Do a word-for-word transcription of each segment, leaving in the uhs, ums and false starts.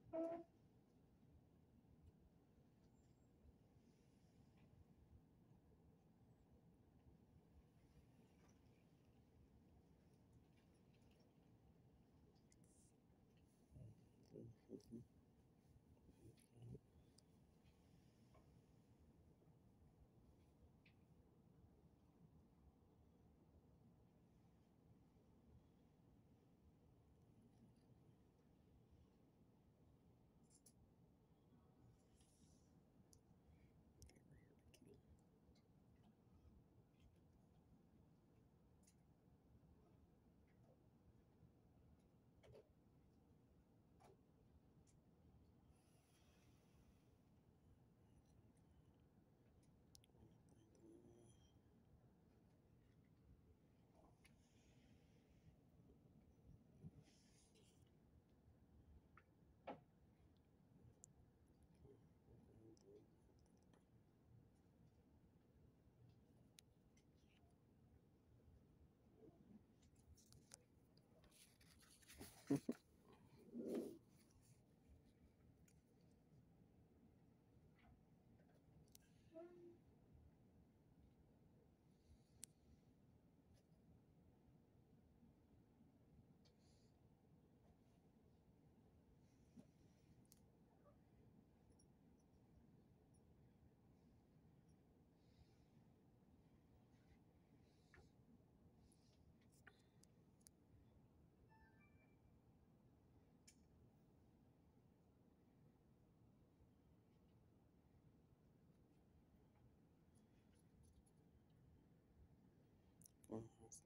Oh,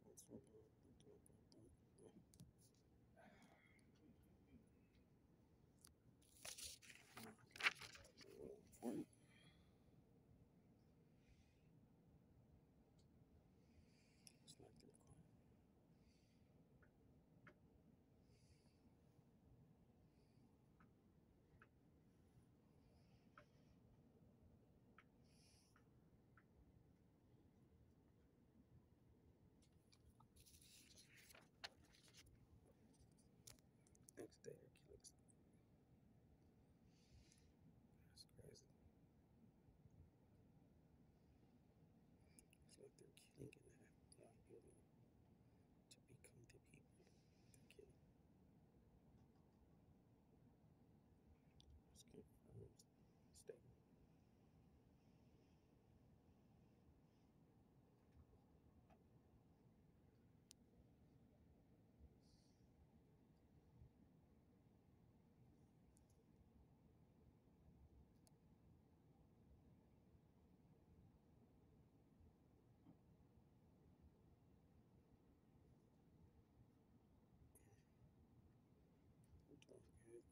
next day they're killing something. That's crazy. It's like they're killing and they're not willing to become the people they're killing. It's confirmed statement. We're doing good.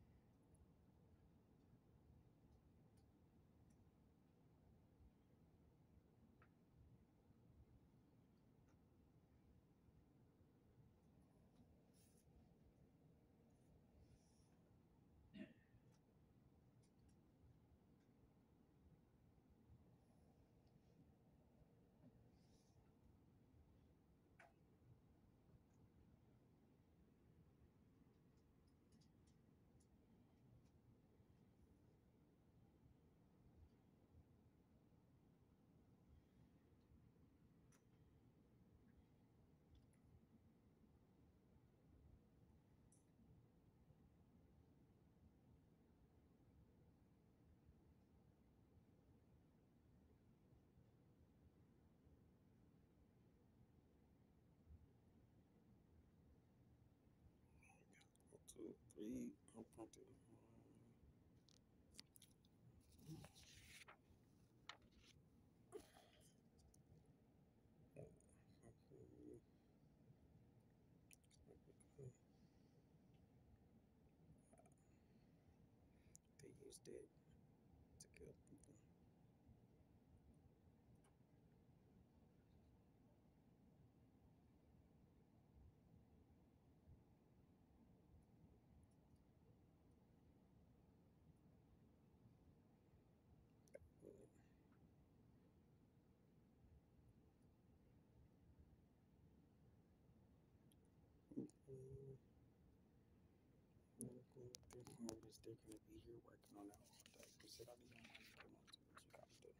One, two, three. I'm printed. They used it to kill people. Mm-hmm. Because they're gonna be here working on that all day. Because sit out of your mind, come on, do what you gotta do.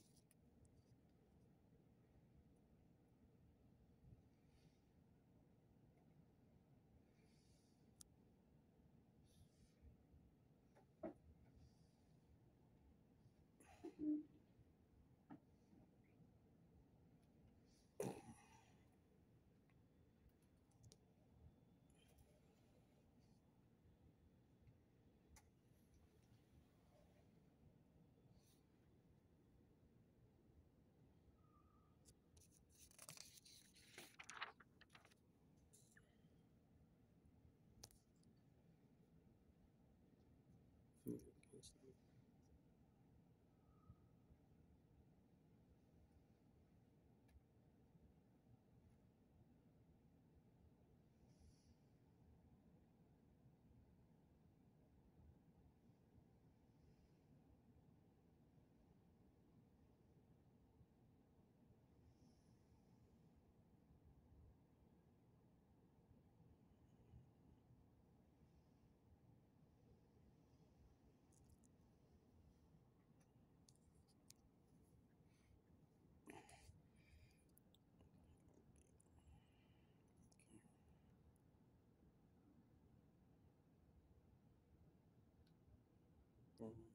Mm-hmm.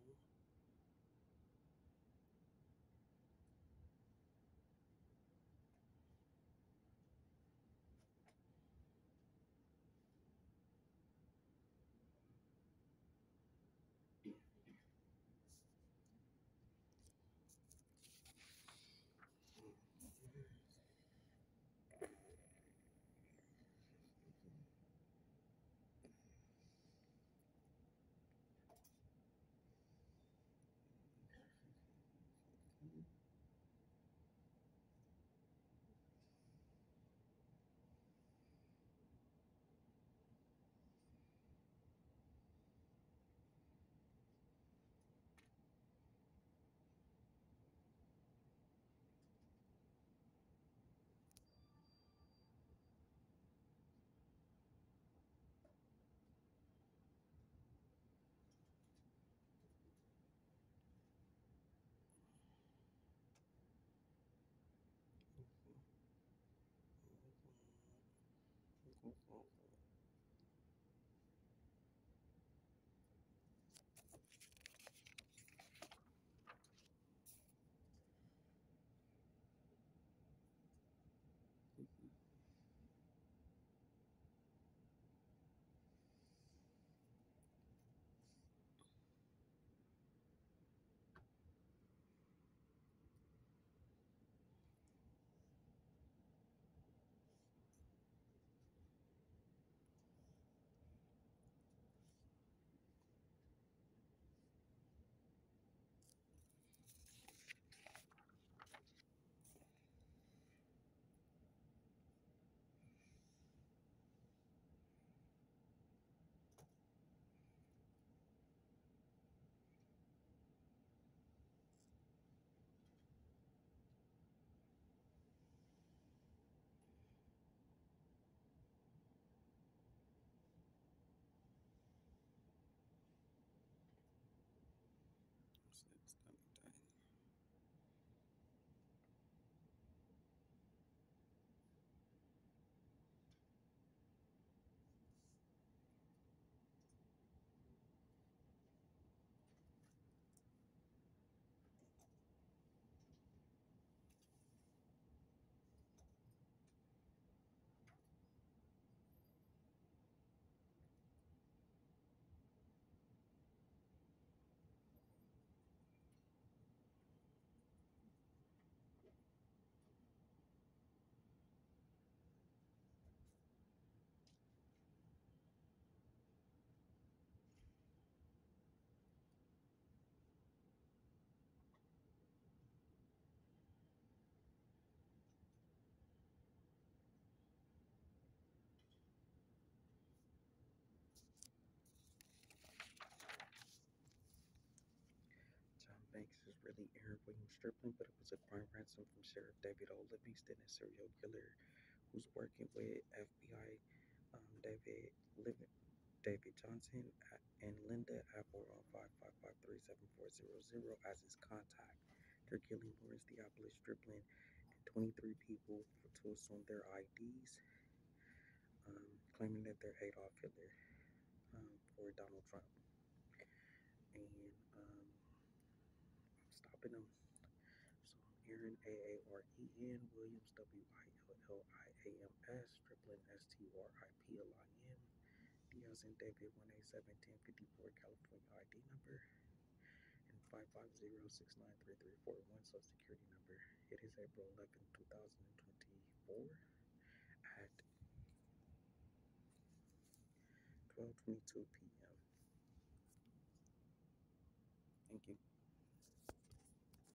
It's done, done. John Banks is really Aaron William Striplin, but it was a crime ransom from Sheriff David O. Livingston, a serial killer who's working with F B I um, David Liv- David Johnson and Linda Apple on five five five three seven four zero zero as his contact. They're killing Lawrence Theopolis Striplin and twenty-three people to assume their I Ds, um, claiming that they're Adolf Hitler um, for Donald Trump. And um, I'm stopping them. So Aaren, A A R E N, Williams, W I L L I A M S, Striplin, S T R I P L I N, Diaz and David, one eight seven one zero five four, California I D number, and five five zero six nine three three four one Social Security number. It is April eleventh, two thousand twenty-four at twelve twenty-two p m Thank you.